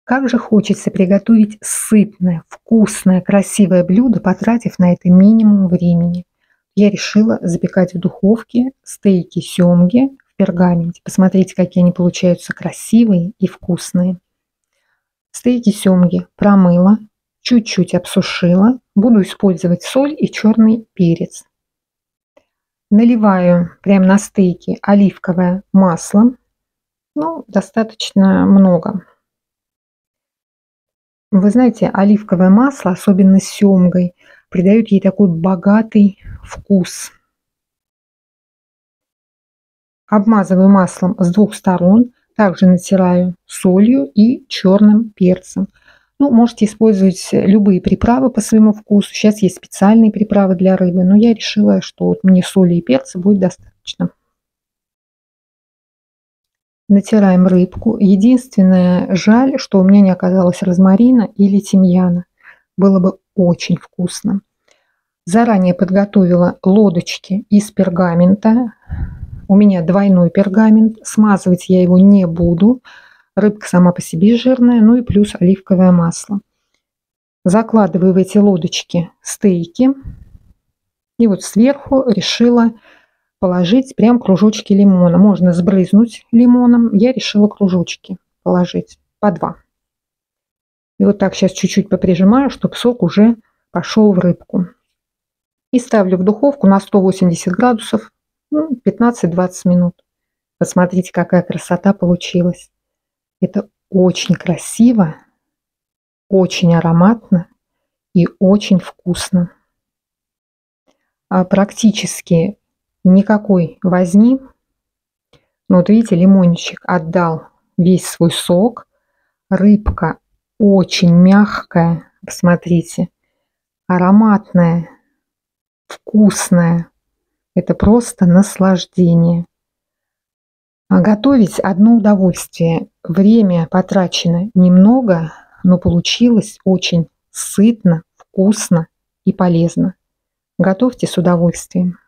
Как же хочется приготовить сытное, вкусное, красивое блюдо, потратив на это минимум времени. Я решила запекать в духовке стейки сёмги в пергаменте. Посмотрите, какие они получаются красивые и вкусные. Стейки сёмги промыла, чуть-чуть обсушила. Буду использовать соль и черный перец. Наливаю прямо на стейки оливковое масло. Достаточно много. Вы знаете, оливковое масло, особенно с сёмгой, придает ей такой богатый вкус. Обмазываю маслом с двух сторон. Также натираю солью и черным перцем. Можете использовать любые приправы по своему вкусу. Сейчас есть специальные приправы для рыбы, но я решила, что мне соли и перца будет достаточно. Натираем рыбку. Единственное, жаль, что у меня не оказалось розмарина или тимьяна. Было бы очень вкусно. Заранее подготовила лодочки из пергамента. У меня двойной пергамент. Смазывать я его не буду. Рыбка сама по себе жирная, и плюс оливковое масло. Закладываю в эти лодочки стейки. И вот сверху решила положить прям кружочки лимона. Можно сбрызнуть лимоном. Я решила кружочки положить по 2. И вот так сейчас чуть-чуть поприжимаю, чтобы сок уже пошел в рыбку. И ставлю в духовку на 180 градусов 15-20 минут. Посмотрите, какая красота получилась. Это очень красиво, очень ароматно и очень вкусно. Практически никакой возни. Вот видите, лимончик отдал весь свой сок. Рыбка очень мягкая, посмотрите, ароматная, вкусная. Это просто наслаждение. Готовить одно удовольствие. Время потрачено немного, но получилось очень сытно, вкусно и полезно. Готовьте с удовольствием.